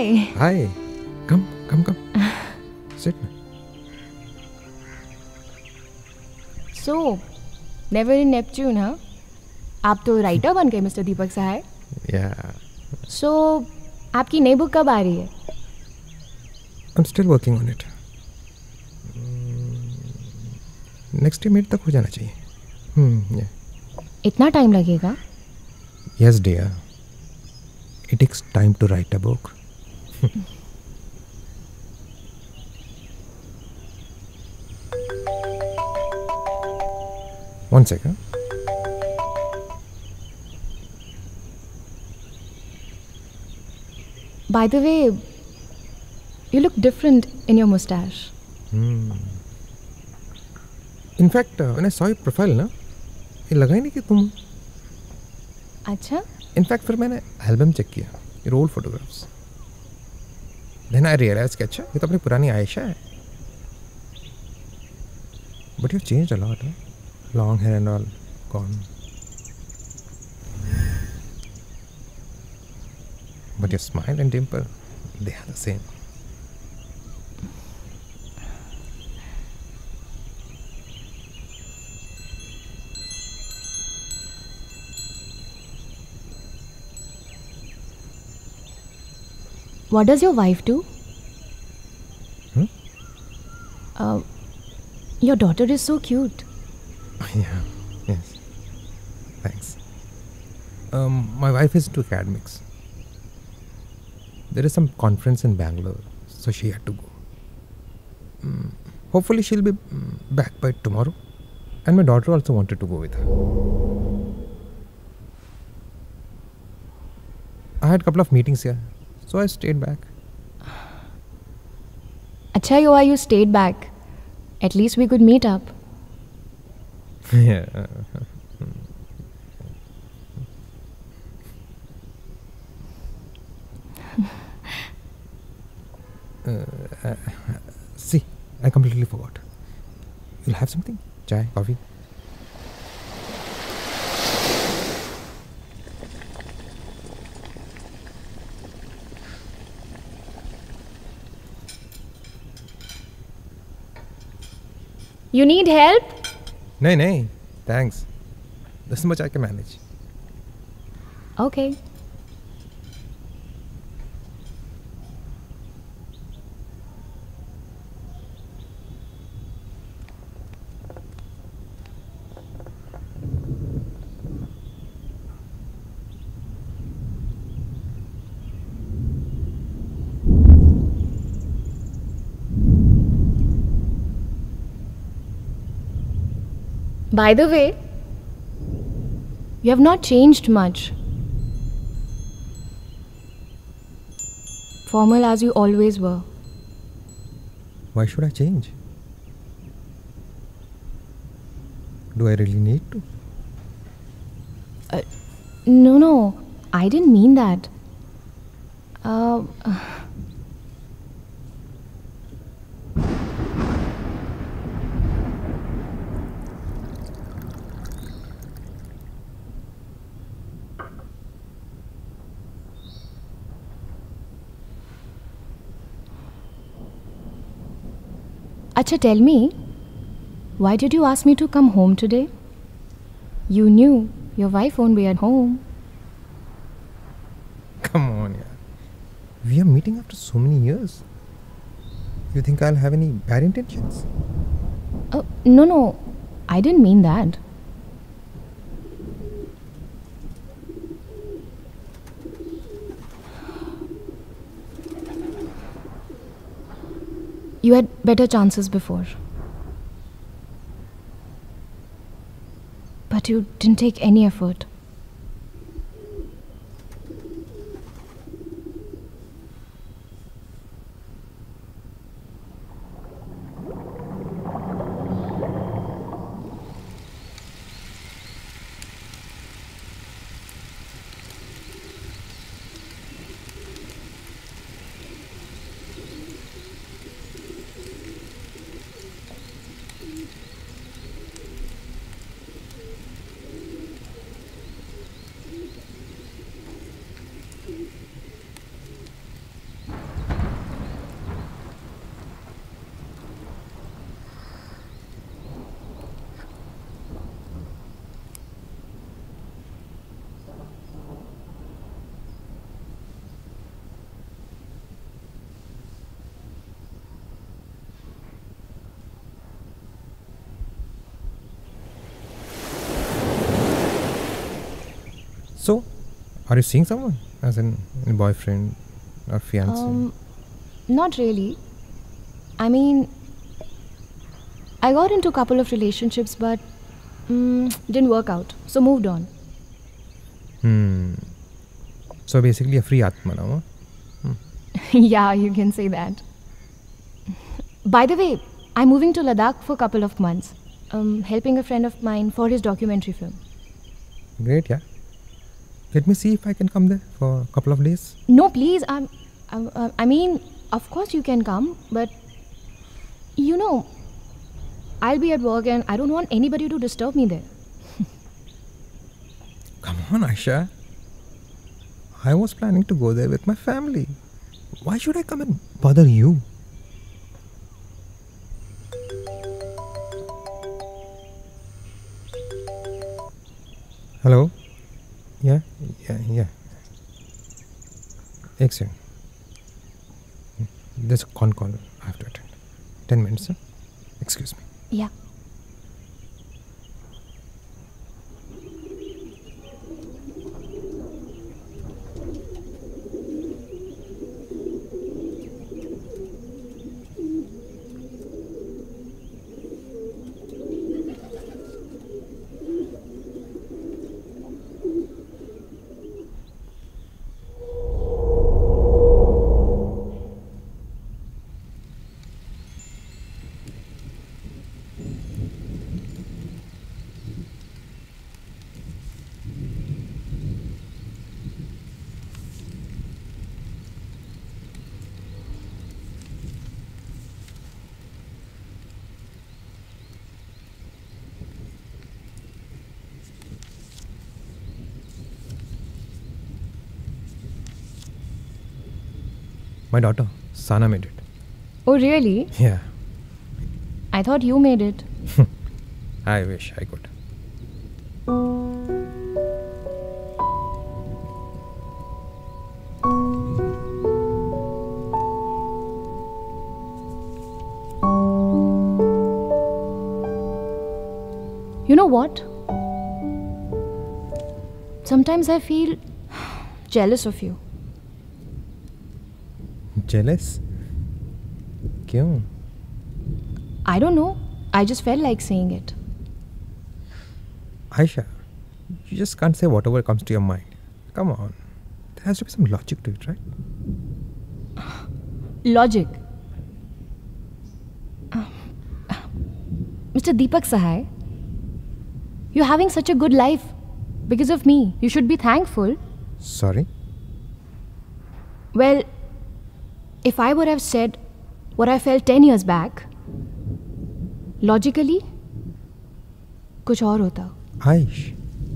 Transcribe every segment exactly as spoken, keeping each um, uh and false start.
Hi. Hi. Come, come, come. Sit. So, never in Neptune, huh? आप तो writer बन गए mister Deepak Sahay. Yeah. So, आपकी नई बुक कब आ रही है? I'm still working on it. Next year तक हो जाना चाहिए. Hmm. Yeah. इतना टाइम लगेगा? Yes, dear. It takes time to write a book. One second. By the way, you look different in your mustache. Hmm. In fact, uh, when I saw your profile, ना, ये लगा ही नहीं कि तुम. अच्छा? In fact, फिर मैंने album check किया, your old photographs. Then I realized कि अच्छा, ये तो अपनी पुरानी आयशा है. But you've changed a lot, huh? Long hair and all gone. But your smile and dimple, they are the same. What does your wife do? Hmm? Uh, your daughter is so cute. Yeah, yes. Thanks. Um, my wife is into academics. There is some conference in Bangalore, so she had to go. Mm, hopefully she'll be mm, back by tomorrow. And my daughter also wanted to go with her. I had a couple of meetings here, so I stayed back. अच्छा हुआ you stayed back. At least we could meet up. Yeah. uh, uh, see, I completely forgot. You'll have something? Chai, coffee? You need help? No, no. Thanks. This much I can manage. Okay. By the way, you have not changed much. Formal as you always were. Why should I change? Do I really need to? Uh, no, no. I didn't mean that. Uh, Acha, tell me, why did you ask me to come home today? You knew your wife won't be at home. Come on, yeah. We are meeting after so many years. You think I'll have any bad intentions? Uh, no, no. I didn't mean that. You had better chances before. But you didn't take any effort. Are you seeing someone? As in a boyfriend or fiance? Um, not really. I mean, I got into a couple of relationships, but mm, didn't work out. So moved on. Hmm. So basically a free Atma now, huh? Yeah, you can say that. By the way, I'm moving to Ladakh for a couple of months. Um, helping a friend of mine for his documentary film. Great, yeah. Let me see if I can come there for a couple of days. No, please. I'm, I'm, uh, I mean, of course you can come, but you know, I'll be at work and I don't want anybody to disturb me there. Come on, Aisha. I was planning to go there with my family. Why should I come and bother you? Hello? Yeah? Yeah, yeah. Excellent. There's a con call I have to attend. Ten minutes, sir. Excuse me. Yeah. My daughter, Sana, made it. Oh, really? Yeah. I thought you made it. I wish I could. You know what? Sometimes I feel jealous of you. Jealous? Kyun? I don't know. I just felt like saying it. Aisha, you just can't say whatever comes to your mind. Come on. There has to be some logic to it, right? Logic. Mister Deepak Sahai, you're having such a good life because of me. You should be thankful. Sorry? Well, if I would have said what I felt ten years back, logically, कुछ और होता. Aish.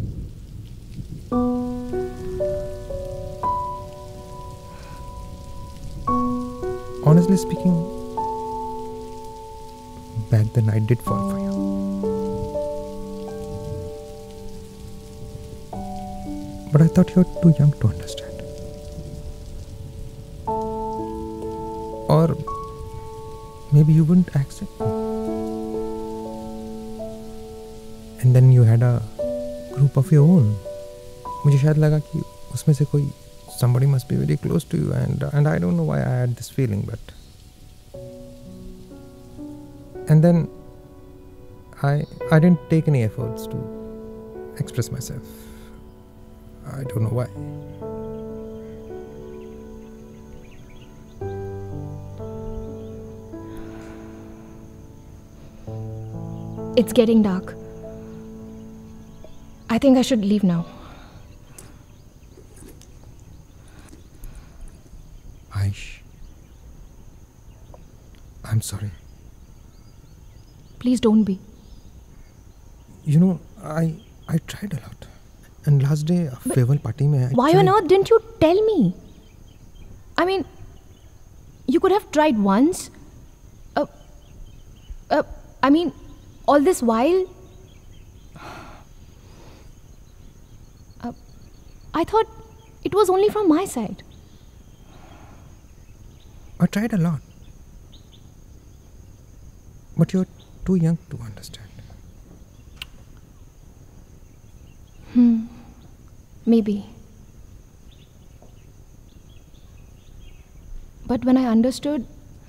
Honestly speaking, back then I did fall for you. But I thought you were too young to understand. Or maybe you wouldn't accept me. And then you had a group of your own. मुझे शायद लगा कि उसमें से कोई somebody must be very close to you, and and I don't know why I had this feeling, but and then I I didn't take any efforts to express myself. I don't know why. It's getting dark. I think I should leave now. Aish, I'm sorry. Please don't be. You know, I I tried a lot. And last day, a farewell party mein, I Why tried. on earth didn't you tell me? I mean, you could have tried once. Uh, uh, I mean, all this while. Uh, I thought it was only from my side. I tried a lot. But you're too young to understand. Hmm. Maybe. But when I understood,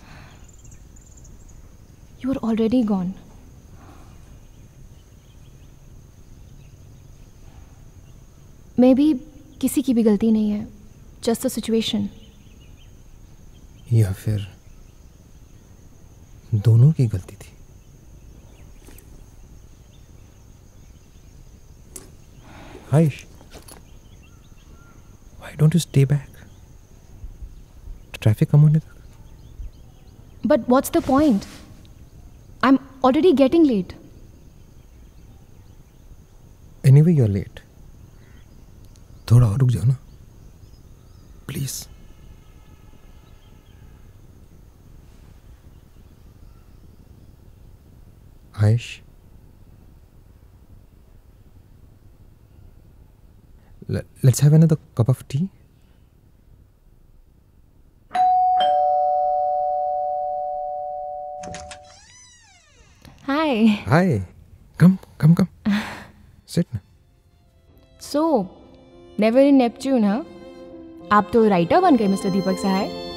you were already gone. Maybe किसी की भी गलती नहीं है, just the situation. या फिर दोनों की गलती थी. Aish, why don't you stay back? Traffic कम होने तक. But what's the point? I'm already getting late. Anyway, you're late. थोड़ा और रुक जाओ ना. Please. Aish. Let's have another cup of tea. Hi. Hi. Come, come, come. Sit now. So, never in Neptune, huh? आप तो writer बन गए mister Deepak सहाय.